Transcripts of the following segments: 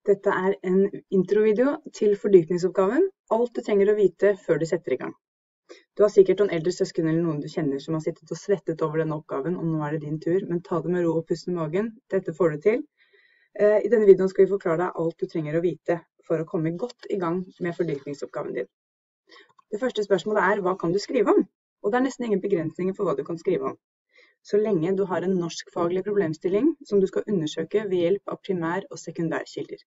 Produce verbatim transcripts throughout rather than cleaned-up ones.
Dette er en introvideo til fordypningsoppgaven, alt du trenger å vite før du setter i gang. Du har sikkert noen eldre søsken eller noen du kjenner som har sittet og svettet over denne oppgaven, og nå er det din tur, men ta det med ro og pust med magen, dette får du til. I denne videoen skal vi forklare deg alt du trenger å vite for å komme godt i gang med fordypningsoppgaven din. Det første spørsmålet er, hva kan du skrive om? Og det er nesten ingen begrensninger for hva du kan skrive om. Så lenge du har en norskfaglig problemstilling som du skal undersøke ved hjelp av primær- og sekundærkilder.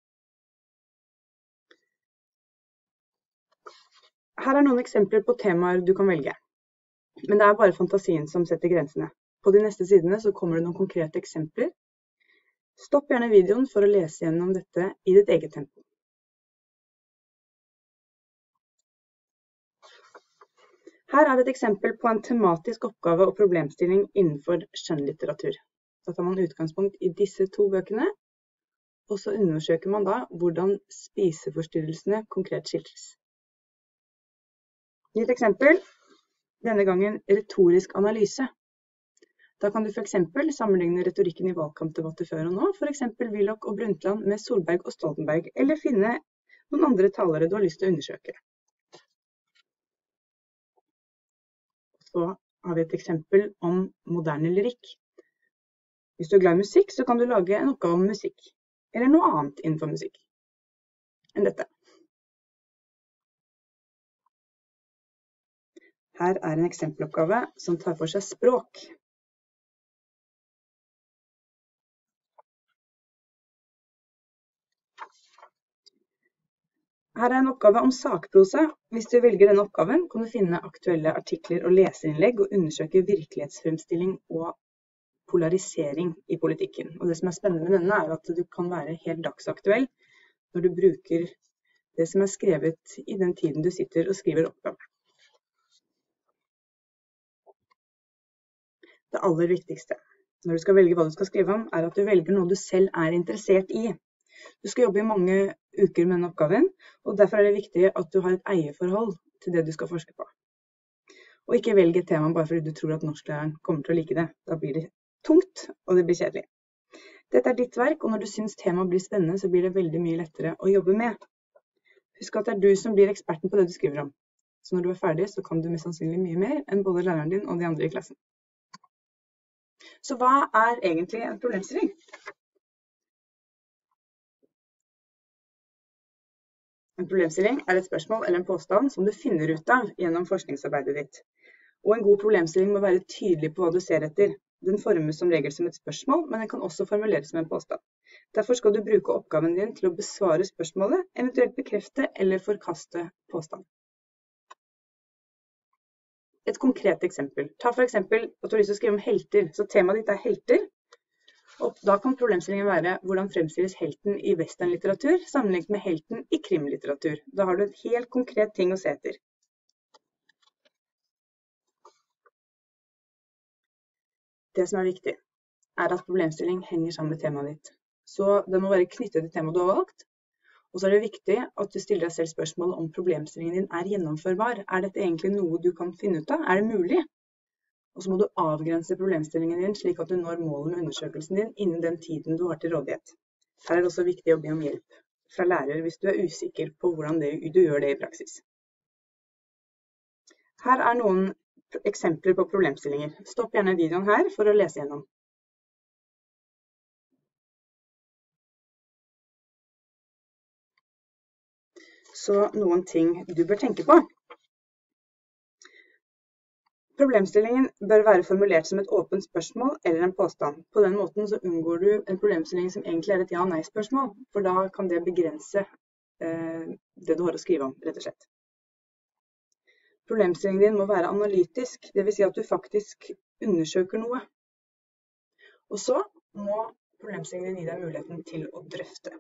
Her er noen eksempler på temaer du kan velge, men det er bare fantasien som setter grensene. På de neste sidene så kommer det noen konkrete eksempler. Stopp gjerne videoen for å lese gjennom dette i ditt eget tempo. Her er et eksempel på en tematisk oppgave og problemstilling innenfor skjønnlitteratur. Så tar man utgangspunkt i disse to bøkene, og så undersøker man da hvordan spiseforstyrrelsene konkret skildres. I et eksempel, denne gangen retorisk analyse. Da kan du for eksempel sammenligne retorikken i valgkampdebatter før og nå, for eksempel Willoch og Brundtland med Solberg og Stoltenberg, eller finne noen andre talere du har lyst til å undersøke. Så har vi et eksempel om moderne lyrikk. Hvis du er glad i musikk, så kan du lage en oppgave om musikk, eller noe annet innenfor musikk enn dette. Her er en eksempeloppgave som tar for seg språk. Her er en oppgave om sakprosa. Hvis du velger denne oppgaven, kan du finne aktuelle artikler og leserinnlegg og undersøke virkelighetsfremstilling og polarisering i politikken. Og det som er spennende med denne er at du kan være helt dagsaktuell når du bruker det som er skrevet i den tiden du sitter og skriver oppgave. Det aller viktigste når du skal velge hva du skal skrive om, er at du velger noe du selv er interessert i. Du skal jobbe i mange uker med denne oppgaven, og derfor er det viktig at du har et eierforhold til det du skal forske på. Og ikke velge et tema bare fordi du tror at norsklæreren kommer til å like det. Da blir det tungt, og det blir kjedelig. Dette er ditt verk, og når du synes temaet blir spennende, så blir det veldig mye lettere å jobbe med. Husk at det er du som blir eksperten på det du skriver om. Så når du er ferdig, så kan du mest sannsynlig mye mer enn både læreren din og de andre i klassen. Så hva er egentlig en problemstilling? En problemstilling er et spørsmål eller en påstand som du finner ut av gjennom forskningsarbeidet ditt. Og en god problemstilling må være tydelig på hva du ser etter. Den formes som regel som et spørsmål, men den kan også formuleres som en påstand. Derfor skal du bruke oppgaven din til å besvare spørsmålet, eventuelt bekrefte eller forkaste påstand. Et konkret eksempel. Ta for eksempel at du har lyst til å skrive om helter, så temaet ditt er helter. Og da kan problemstillingen være hvordan fremstilles helten i westernlitteratur sammenlignet med helten i krimlitteratur. Da har du et helt konkret ting å se etter. Det som er viktig er at problemstilling henger sammen med temaet ditt. Så det må være knyttet til temaet du har valgt. Og så er det viktig at du stiller deg selv spørsmål om problemstillingen din er gjennomførbar. Er dette egentlig noe du kan finne ut av? Er det mulig? Og så må du avgrense problemstillingen din slik at du når målet med undersøkelsen din innen den tiden du har til rådighet. Her er det også viktig å be om hjelp fra lærer hvis du er usikker på hvordan du gjør det i praksis. Her er noen eksempler på problemstillinger. Stopp gjerne videoen her for å lese gjennom. Så noen ting du bør tenke på. Problemstillingen bør være formulert som et åpent spørsmål eller en påstand. På den måten så unngår du en problemstilling som egentlig er et ja-nei-spørsmål, for da kan det begrense eh, det du har å skrive om, rett og slett. Problemstillingen din må være analytisk, det vil si at du faktisk undersøker noe. Og så må problemstillingen din gi deg muligheten til å drøfte.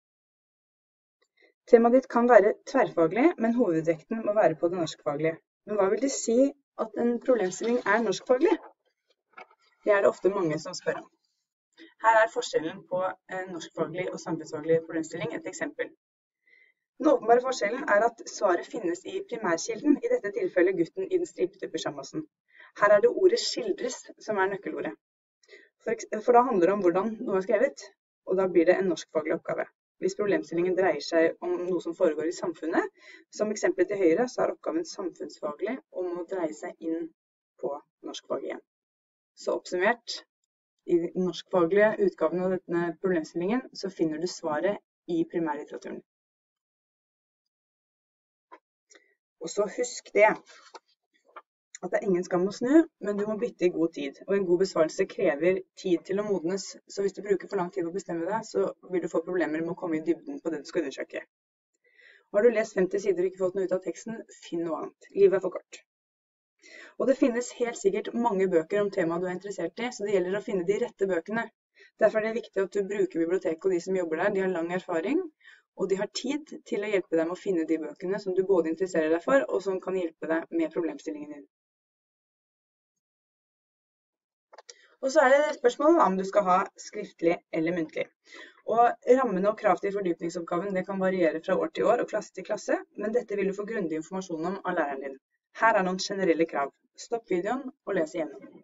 Temaet ditt kan være tverrfaglig, men hovedvekten må være på det norskfaglige. Men hva vil det si at en problemstilling er norskfaglig? Det er det ofte mange som spør om. Her er forskjellen på en norskfaglig og samfunnsfaglig problemstilling et eksempel. Den åpenbare forskjellen er at svaret finnes i primærkilden, i dette tilfellet gutten i den stripete pyjamasen. Her er det ordet skildres som er nøkkelordet. For, for da handler det om hvordan noe er skrevet, og da blir det en norskfaglig oppgave. Hvis problemstillingen dreier seg om noe som foregår i samfunnet, som eksempelet til høyre, så er oppgaven samfunnsfaglig og må dreie seg inn på norskfaget igjen. Så oppsummert, i den norskfaglige utgaven av denne problemstillingen, så finner du svaret i primærlitteraturen. Og så husk det, at det er ingen skam å snu, men du må bytte i god tid. Og en god besvarelse krever tid til å modnes, så hvis du bruker for lang tid å bestemme deg, så vil du få problemer med å komme i dybden på det du skal undersøke. Har du lest femti sider og ikke fått noe ut av teksten, finn noe annet. Livet er for kort. Og det finnes helt sikkert mange bøker om temaet du er interessert i, så det gjelder å finne de rette bøkene. Derfor er det viktig at du bruker biblioteket og de som jobber der. De har lang erfaring, og de har tid til å hjelpe deg med å finne de bøkene som du både interesserer deg for, og som kan hjelpe deg med problemstillingen din. Og så er det spørsmålet om du skal ha skriftlig eller muntlig. Og rammene og krav til fordypningsoppgaven det kan variere fra år til år og klasse til klasse, men dette vil du få grundig informasjon om av læreren din. Her er noen generelle krav. Stopp videoen og les igjennom.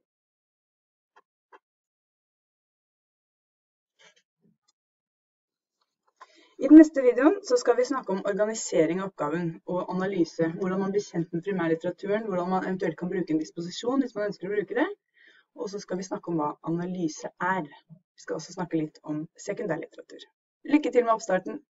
I den neste videoen så skal vi snakke om organisering av oppgaven og analyse, hvordan man blir kjent med primærlitteraturen, hvordan man eventuelt kan bruke en disposisjon hvis man ønsker å bruke det, og så skal vi snakke om hva analyse er. Vi skal også snakke litt om sekundærlitteratur. Lykke til med oppstarten!